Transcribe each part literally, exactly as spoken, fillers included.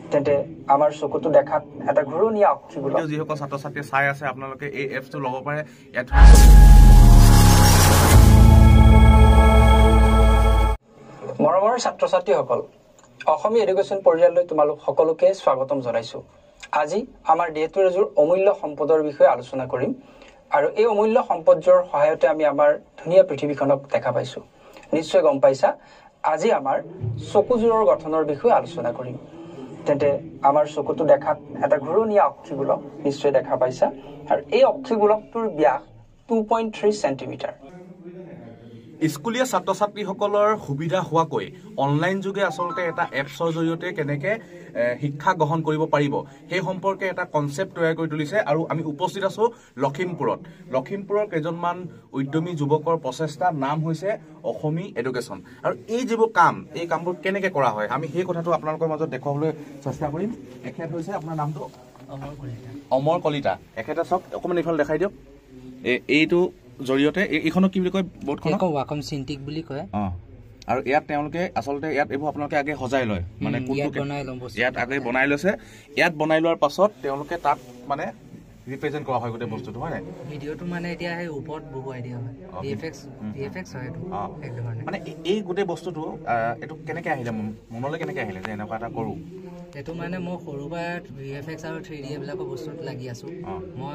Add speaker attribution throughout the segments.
Speaker 1: তেন্তে আমাৰ চকুটো দেখাত এটা ঘূৰণীয়া অক্ষিগুলো
Speaker 2: যিসকল ছাত্ৰ ছাত্ৰী চাই আছে আপোনালোকে এই এপছটো ল'ব পাৰে ইয়াত
Speaker 1: মৰমৰ ছাত্ৰ ছাত্ৰীসকল অসমীয়া এডুকেশ্যন পৰিয়াললৈ তোমালোক সকলোকে স্বাগতম জনাইছো আজি আমাৰ ডেটু ৰেজুৰ অমূল্য সম্পদৰ বিষয়ে আলোচনা কৰিম আৰু এই অমূল্য সম্পদৰ সহায়তে আমি আমাৰ ধুনীয়া পৃথিৱীখনক দেখা পাইছো নিশ্চয় গম পাইছা আজি আমাৰ চকুজোৰৰ গঠনৰ বিষয়ে আলোচনা কৰিম তেন্তে আমাৰ চকুটো দেখাত এটা ঘূৰণীয়া অক্ষিগুলো নিশ্চয় দেখা পাইছা আৰু এই অক্ষিগুলকটোৰ ব্যাস two point three সেন্টিমিটাৰ
Speaker 2: স্কুলীয়া ছাত্ৰ ছাত্ৰীসকলৰ সুবিধা হোৱাকৈ অনলাইন যোগে আসলতে এটা এপছৰ জৰিয়তে কেনেকৈ শিক্ষা গ্ৰহণ কৰিব পাৰিব সেই সম্পৰ্কে এটা কনসেপ্ট তৈয়াৰ কৰি তুলিছে আৰু আমি উপস্থিত আছো লখিমপুৰত লখিমপুৰৰ কেইজনমান উদ্যমী যুৱকৰ প্ৰচেষ্টা নাম হৈছে অসমী এডুকেশ্যন আৰু এই যিবোৰ কাম এই কামবোৰ কেনেকৈ কৰা হয় আমি সেই কথাটো আপোনালোকৰ মাজত দেখুৱাবলৈ চেষ্টা কৰিম এখেত হৈছে আপোনাৰ নামটো অমৰ কলিতা অমৰ কলিতা এখেতে চাওক অকমান এইফালে দেখাই দিয়ক এইটো জৰিয়তে এইখনক কি বুলি কয় বোৰ্ডখনক
Speaker 3: ৱাকম সিন্টিক বুলি কয়
Speaker 2: অ আৰু ইয়াত তেওঁলোকে আসলতে ইয়াত এইবোৰ আপোনালোকে আগে সজাই লয় মানে কোনটো ইয়াত আগে বনাই লৈছে ইয়াত বনাই লোৱাৰ পাছত তেওঁলোকে তাত মানে ৰিপ্ৰেজেন্ট কৰা হয় গোটেই বস্তুটো হয় নাই
Speaker 3: ভিডিঅটো মানে এতিয়া এই ওপৰত বহুৱাই দিয়া হয় ভিএফএক্স ভিএফএক্স হয় এইটো একদম
Speaker 2: মানে এই গোটেই বস্তুটো এটো কেনেকৈ আহিলে মনলৈ কেনেকৈ আহিলে যে এনেকুৱা এটা কৰো
Speaker 3: এটো মানে মই সৰুবাৰ ভিএফএক্স আৰু থ্ৰী ডি এইবিলাকৰ বস্তুত লাগি আছো মই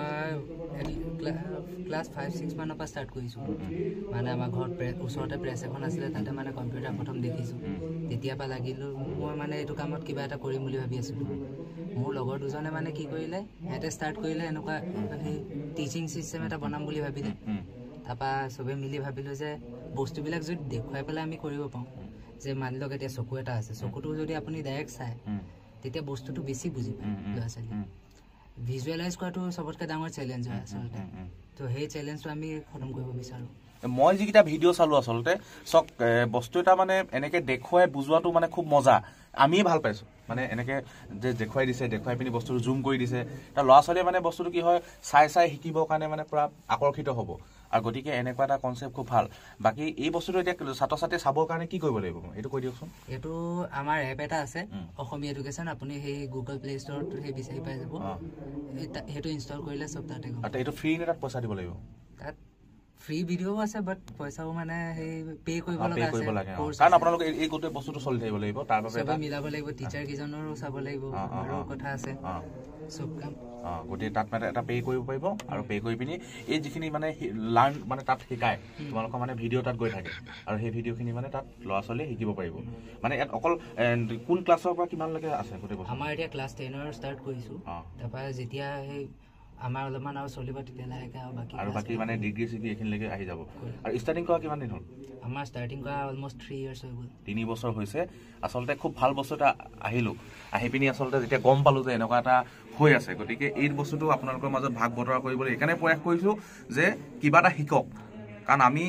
Speaker 3: ক্লাছ five six মানৰ পৰা ষ্টাৰ্ট কৰিছো মানে আমাৰ ঘৰত ওচৰতে প্ৰেছ এখন আছিলে তাতে মানে কম্পিউটাৰ প্ৰথম দেখিছো তেতিয়া পৰা লাগিলো মই মানে এইটো কামত কিবা এটা কৰিম বুলি ভাবি আছিলো মোৰ লগৰ দুজনে মানে কি কৰিলে এটা ষ্টাৰ্ট কৰিলে এনেকুৱা মানে টিচিং সিস্টেম এটা বনাম বুলি ভাবিলে তাপা সবে মিলি ভাবিলো যে বস্তুবিলাক যদি দেখুৱাই পেলাই আমি কৰিব পাওঁ যে মানি লওক এতিয়া চকু এটা আছে চকুটো যদি আপুনি ডাইৰেক্ট চাই তেতিয়া বস্তুটো বেছি বুজি পায় ল'ৰা ছোৱালী ভিজুৱেলাইজ কৰাটো সবতকৈ ডাঙৰ চেলেঞ্জ হয় আচলতে তো সেই চেলেঞ্জটো আমি খতম কৰিব বিচাৰো
Speaker 2: মই যিকেইটা ভিডিঅ' চালো আচলতে চক বস্তু এটা মানে এনেকে দেখুৱাই বুজোৱাটো মানে খুব মজা আমি ভাল পাইছো মানে এনেকে যে দেখুৱাই দিছে দেখুৱাই পিনি বস্তুটো জুম কৰি দিছে তাৰ ল'ৰা ছোৱালীয়ে মানে বস্তুটো কি হয় চাই চাই শিকিবৰ কাৰণে মানে পুৰা আকৰ্ষিত হ'ব আৰু গতিকে এনেকুৱা এটা কনচেপ্ট খুব ভাল বাকি এই বস্তুটো এতিয়া ছাত্ৰ ছাত্ৰী চাবৰ কাৰণে কি কৰিব লাগিব এইটো কৈ দিয়কচোন
Speaker 3: এইটো আমাৰ এপ এটা আছে অসমী এডুকেশ্যন আপুনি সেই গুগল প্লে ষ্টৰত সেই বিচাৰি পাই যাব সেইটো ইনষ্টল কৰিলে সব তাতে গম
Speaker 2: আৰু এইটো ফ্ৰী নে তাত পইচা দিব লাগিব
Speaker 3: তাত ফ্ৰী ভিডিঅ' আছে বাট পইচাও মানে সেই পে কৰিব লগা আছে
Speaker 2: কাৰণ আপোনালোকে এই গোটেই বস্তুটো চলি থাকিব লাগিব তাৰ বাবে
Speaker 3: সবে মিলাব লাগিব টিচাৰ কিজনৰো চাব লাগিব আৰু কথা আছে সব কাম
Speaker 2: অ গোটেই তাত মানে এটা পে কৰিব পাৰিব আৰু পে কৰি পিনি এই যিখিনি মানে লাৰ্ণ মানে তাত শিকায় তোমালোকৰ মানে ভিডিঅ' তাত গৈ থাকে আৰু সেই ভিডিঅ'খিনি মানে তাত ল'ৰা ছোৱালীয়ে শিকিব পাৰিব মানে ইয়াত অকল কোন ক্লাছৰ পৰা কিমানলৈকে আছে গোটেই বস্তু
Speaker 3: আমাৰ এতিয়া ক্লাছ টেনৰ ষ্টাৰ্ট কৰিছো তাৰপৰা যেতিয়া সেই আমাৰ অলপমান আৰু চলিব তেতিয়া লাহেকে আৰু বাকি
Speaker 2: আৰু বাকি মানে ডিগ্ৰী চিগ্ৰী এখিনিলৈকে আহি যাব আৰু ষ্টাৰ্টিং কৰা কিমান দিন হ'ল
Speaker 3: আমাৰ ষ্টাৰ্টিং কৰা অলমোষ্ট থ্ৰী ইয়াৰ্ছ হৈ গ'ল
Speaker 2: তিনি বছৰ হৈছে আচলতে খুব ভাল বস্তু এটা আহিলো আহি পিনি আচলতে যেতিয়া গম পালো যে এনেকুৱা এটা হৈ আছে গতিকে এই বস্তুটো আপোনালোকৰ মাজত ভাগ বতৰা কৰিবলৈ এইকাৰণে প্ৰয়াস কৰিছো যে কিবা এটা শিকক কাৰণ আমি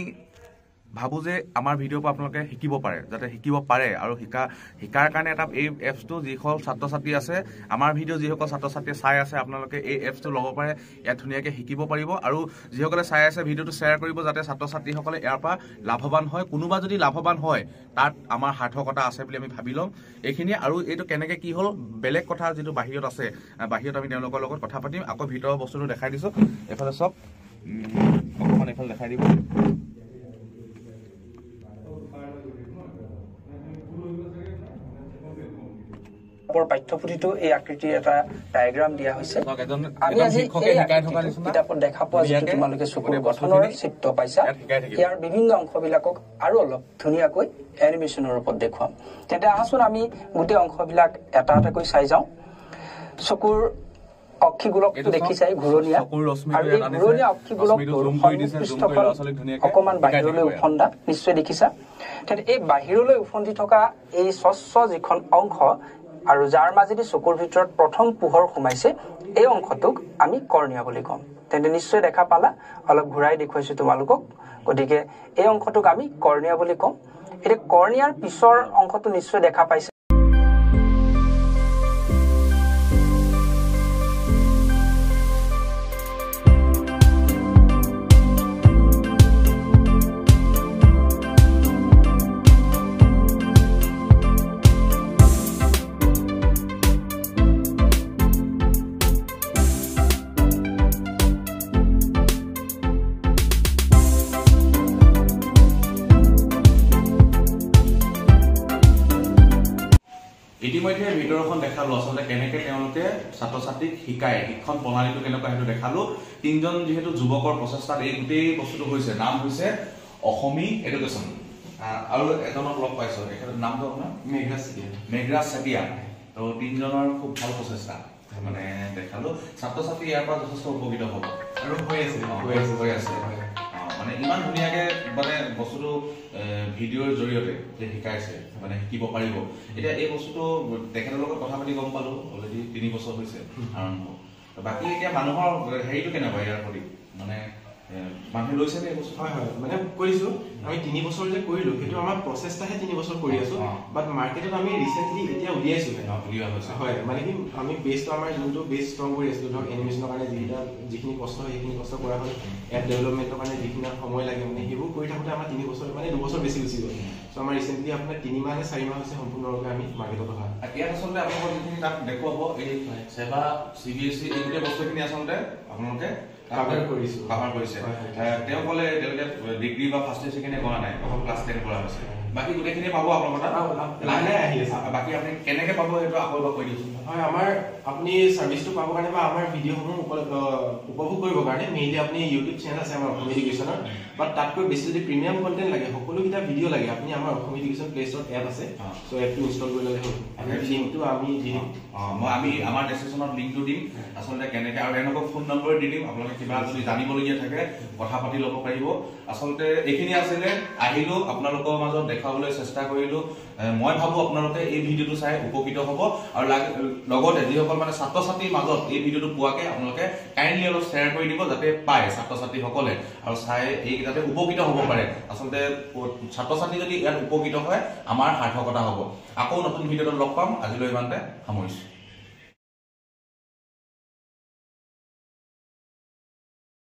Speaker 2: ভাবো যে আমাৰ ভিডিঅ'ৰ পৰা আপোনালোকে শিকিব পাৰে যাতে শিকিব পাৰে আৰু শিকা শিকাৰ কাৰণে এটা এই এপছটো যিসকল ছাত্ৰ ছাত্ৰী আছে আমাৰ ভিডিঅ' যিসকল ছাত্ৰ ছাত্ৰীয়ে চাই আছে আপোনালোকে এই এপছটো ল'ব পাৰে ইয়াত ধুনীয়াকৈ শিকিব পাৰিব আৰু যিসকলে চাই আছে ভিডিঅ'টো শ্বেয়াৰ কৰিব যাতে ছাত্ৰ ছাত্ৰীসকলে ইয়াৰ পৰা লাভৱান হয় কোনোবা যদি লাভৱান হয় তাত আমাৰ সাৰ্থকতা আছে বুলি আমি ভাবি ল'ম এইখিনি আৰু এইটো কেনেকৈ কি হ'ল বেলেগ কথা যিটো বাহিৰত আছে বাহিৰত আমি তেওঁলোকৰ লগত কথা পাতিম আকৌ ভিতৰৰ বস্তুটো দেখাই দিছোঁ এইফালে চব অকণমান এইফালে দেখাই দিব
Speaker 1: পাঠ্যপুথিটো এই আকৃতিৰ এটা ডায়াগ্ৰাম দিয়া হৈছে আমি আজি কিতাপত দেখা পোৱা যিটো তোমালোকে চকুৰ গঠনৰ চিত্ৰ পাইছা ইয়াৰ বিভিন্ন অংশবিলাকক আৰু অলপ ধুনীয়াকৈ এনিমেশ্যনৰ ৰূপত দেখুৱাম তেন্তে আহচোন আমি গোটেই অংশবিলাক এটা এটাকৈ চাই যাওঁ চকুৰ অক্ষিগোলকটো দেখিছাই ঘূৰণীয়া আৰু এই ঘূৰণীয়া অক্ষিগোলকটোৰ পৃষ্ঠখন অকণমান বাহিৰলৈ উফন্দা নিশ্চয় দেখিছা তেন্তে এই বাহিৰলৈ উফন্দি থকা এই স্বচ্ছ যিখন অংশ আৰু যাৰ মাজেদি চকুৰ ভিতৰত প্ৰথম পোহৰ সোমাইছে এই অংশটোক আমি কৰ্ণিয়া বুলি কম তেন্তে নিশ্চয় দেখা পালা অলপ ঘূৰাই দেখুৱাইছো তোমালোকক গতিকে এই অংশটোক আমি কৰ্ণিয়া বুলি কম এতিয়া কৰ্ণিয়াৰ পিছৰ অংশটো নিশ্চয় দেখা পাইছে
Speaker 2: ইতিমধ্যে ভিডিঅ'খন দেখালো আচলতে কেনেকৈ তেওঁলোকে ছাত্ৰ ছাত্ৰীক শিকায় শিক্ষণ প্ৰণালীটো কেনেকুৱা সেইটো দেখালো তিনিজন যিহেতু যুৱকৰ প্ৰচেষ্টাত এই গোটেই বস্তুটো হৈছে নাম হৈছে অসমী এডুকেশ্যন আৰু এজনক লগ পাইছো এখেতৰ নামটো আপোনাৰ
Speaker 4: মেঘৰাজ চেতিয়া
Speaker 2: মেঘৰাজ চেতিয়া তো তিনিজনৰ খুব ভাল প্ৰচেষ্টা মানে দেখালো ছাত্ৰ ছাত্ৰী ইয়াৰ পৰা যথেষ্ট উপকৃত হ'ব
Speaker 4: আৰু হৈ আছে
Speaker 2: হৈ আছে হৈ আছে মানে ইমান ধুনীয়াকে মানে বস্তুটো ভিডিঅ'ৰ জৰিয়তে যে শিকাইছে মানে শিকিব পাৰিব এতিয়া এই বস্তুটো তেখেতৰ লগত কথা পাতি গম পালো অলৰেডি তিনি বছৰ হৈছে আৰম্ভ বাকী এতিয়া মানুহৰ হেৰিটো কেনেকুৱা ইয়াৰ প্ৰতি মানে মানুহে লৈছে নে এই বস্তু
Speaker 4: হয় হয় মানে কৰিছো আমি তিনি বছৰ যে কৰিলো সেইটো আমাৰ প্ৰচেষ্টাহে তিনি বছৰ কৰি আছো বাট মাৰ্কেটত আমি ৰিসেন্টলি এতিয়া উলিয়াইছো
Speaker 2: উলিওৱা হৈছে
Speaker 4: হয় মানে কি আমি বেষ্ট আমাৰ যোনটো বেষ্ট ষ্ট্ৰং কৰি আছিলো ধৰক এনিমেশ্যনৰ কাৰণে যিকেইটা যিখিনি কষ্ট হয় সেইখিনি কষ্ট কৰা হ'ল এপ ডেভেলপমেণ্টৰ কাৰণে যিখিনি সময় লাগে মানে সেইবোৰ কৰি থাকোঁতে আমাৰ তিনি বছৰ মানে দুবছৰ বেছি গুচি গ'ল চ' আমাৰ ৰিচেণ্টলি আপোনাৰ তিনি মাহ নে চাৰি মাহ হৈছে সম্পূৰ্ণৰূপে আমি মাৰ্কেটত অহা
Speaker 2: ইয়াত আচলতে আপোনালোকৰ যিখিনি তাত দেখুৱাব এই সেৱা চি বি এছ ই এই গোটেই বস্তুখিনি আচলতে আপোনালোকে
Speaker 4: কাভাৰ কৰিছো
Speaker 2: কাভাৰ কৰিছে তেওঁ ক'লে তেওঁলোকে ডিগ্ৰী বা ফাৰ্ষ্ট ইয়াৰ ছেকেণ্ড ইয়াৰ কৰা নাই অকল ক্লাছ টেন কৰা হৈছে বাকী গোটেইখিনি পাব আপোনালোকৰ তাত
Speaker 4: লাহে লাহে আহি আছে
Speaker 2: বাকী আপুনি কেনেকৈ পাব সেইটো আকৌ এবাৰ কৈ দিছোঁ
Speaker 4: হয় আমাৰ আপুনি ছাৰ্ভিচটো পাবৰ কাৰণে বা আমাৰ ভিডিঅ'সমূহ উপভোগ কৰিবৰ কাৰণে মেইনলি আপুনি ইউটিউব চেনেল আছে আমাৰ অসম এডুকেশ্যনৰ বাট তাতকৈ বেছি যদি প্ৰিমিয়াম কণ্টেণ্ট লাগে সকলোকেইটা ভিডিঅ' লাগে আপুনি আমাৰ অসম এডুকেশ্যন প্লে ষ্ট'ৰত এপ আছে চ' এপটো ইনষ্টল কৰি ল'লে হ'ল লিংকটো আমি দি দিম
Speaker 2: মই আমি আমাৰ ডেছক্ৰিপশ্যনত লিংকটো দিম আচলতে কেনেকৈ আৰু এনেকুৱা ফোন নম্বৰ দি দিম আপোনালোকে কিবা যদি জানিবলগীয়া থাকে কথা পাতি ল'ব পাৰিব আচলতে এইখিনি আছিলে আহিলোঁ আপোনালোকৰ মাজত দেখাবলৈ চেষ্টা কৰিলোঁ মই ভাবোঁ আপোনালোকে এই ভিডিঅ'টো চাই উপকৃত হ'ব আৰু লগতে যিসকল মানে ছাত্ৰ ছাত্ৰীৰ মাজত এই ভিডিঅ'টো পোৱাকৈ আপোনালোকে কাইণ্ডলি অলপ শ্বেয়াৰ কৰি দিব যাতে পায় ছাত্ৰ ছাত্ৰীসকলে আৰু চাই এই যাতে উপকৃত হ'ব পাৰে আচলতে ছাত্ৰ ছাত্ৰী যদি ইয়াত উপকৃত হয় আমাৰ সাৰ্থকতা হ'ব আকৌ নতুন ভিডিঅ'টো লগ পাম আজিলৈ ইমানতে সামৰিছোঁ